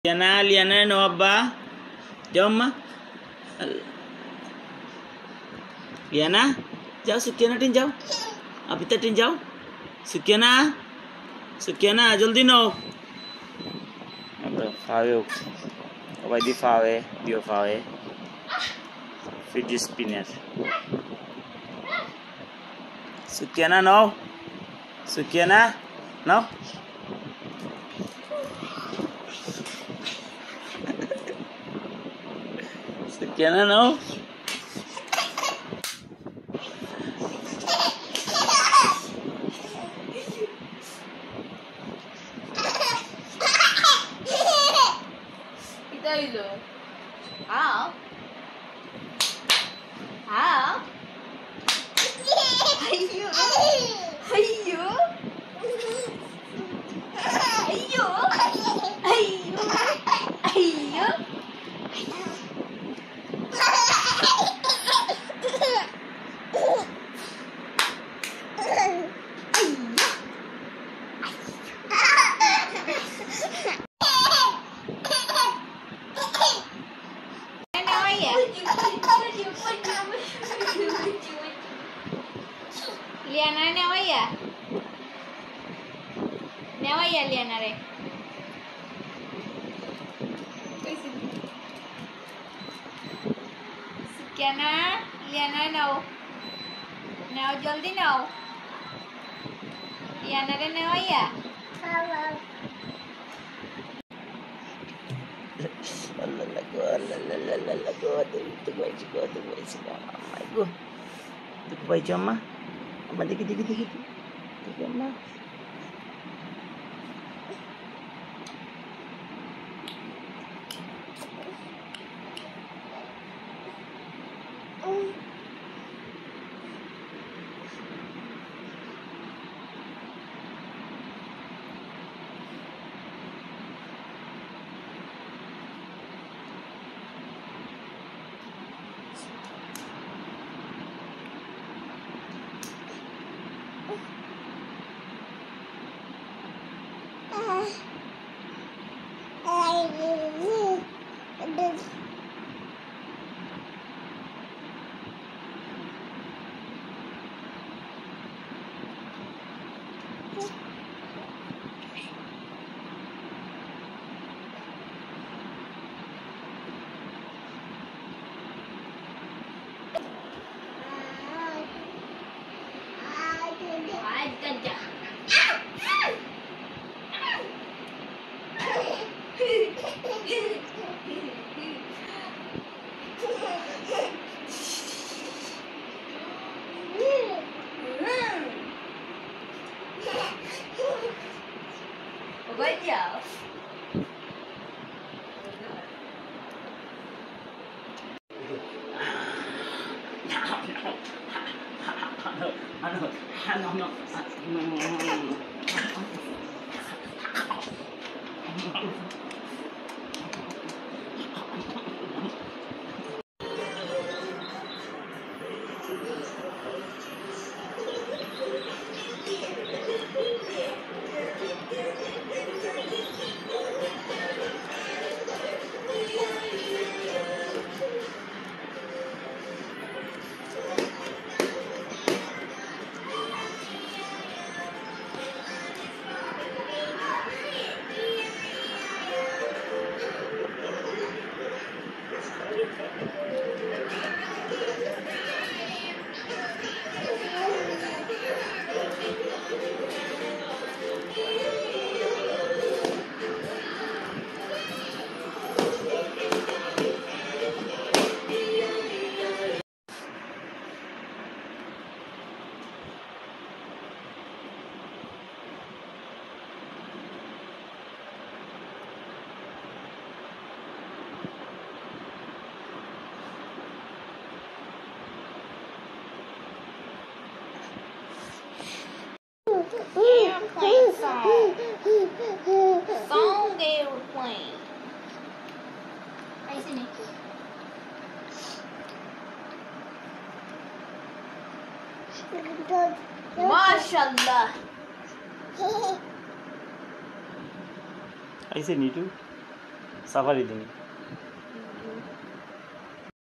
Liana no abba. Jauh ma. Liana, jauh Sukiana tin jauh. Apita tin jauh. Sukiana, jaldi no. Fire. Why the fire? Bio fire. Fidget spinner. Sukiana no. Sukiana no. Sukiana no. Ito How? How? Ayo. Ayo. Ayo. Ayo. Ayo. Liana nyawa ya? Nyawa ya Liana re? Sukiana, Liana nao. Nao jaldi nao. Liana re nyawa ya? Baik cuma, apa dikit. Cuma. Airplane song. Song they were playing. Ay, sini. MashaAllah. ऐसे Neetu safari তুমি